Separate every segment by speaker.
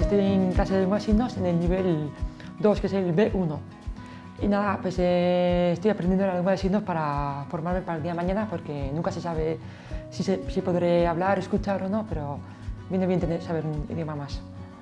Speaker 1: estoy en clase de lengua de signos en el nivel 2, que es el B1. Y nada, pues estoy aprendiendo la lengua de signos para formarme para el día de mañana, porque nunca se sabe si podré hablar, escuchar o no, pero viene bien saber un idioma más.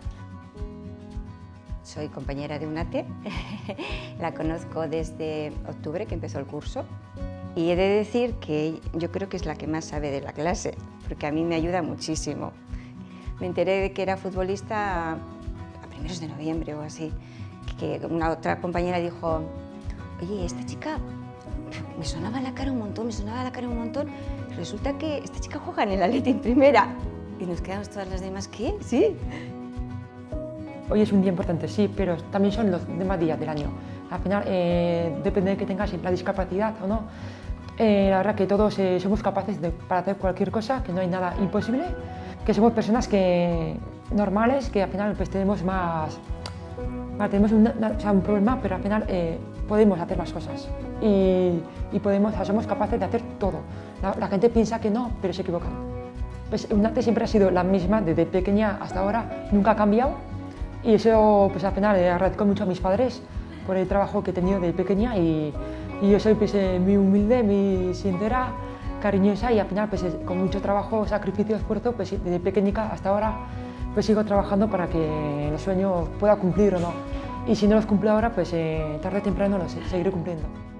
Speaker 2: Soy compañera de UNATE, la conozco desde octubre que empezó el curso y he de decir que yo creo que es la que más sabe de la clase, porque a mí me ayuda muchísimo. Me enteré de que era futbolista a primeros de noviembre o así, que una otra compañera dijo: oye, esta chica me sonaba la cara un montón, resulta que esta chica juega en el Athletic en primera. Y nos quedamos todas las demás, ¿qué? ¿Sí?
Speaker 1: Hoy es un día importante, sí, pero también son los demás días del año. Al final, depende de que tengas la discapacidad o no. La verdad que todos somos capaces para hacer cualquier cosa, que no hay nada imposible, que somos personas normales, que al final pues, tenemos tenemos un problema, pero al final podemos hacer más cosas y somos capaces de hacer todo. La gente piensa que no, pero se equivocan. Pues UNATE siempre ha sido la misma desde pequeña hasta ahora, nunca ha cambiado. Y eso, pues al final, agradezco mucho a mis padres por el trabajo que he tenido de pequeña y yo soy pues, muy humilde, muy sincera, cariñosa y al final, pues, con mucho trabajo, sacrificio, esfuerzo, pues desde pequeñica hasta ahora, pues sigo trabajando para que los sueños pueda cumplir o no. Y si no los cumplo ahora, pues tarde o temprano los seguiré cumpliendo.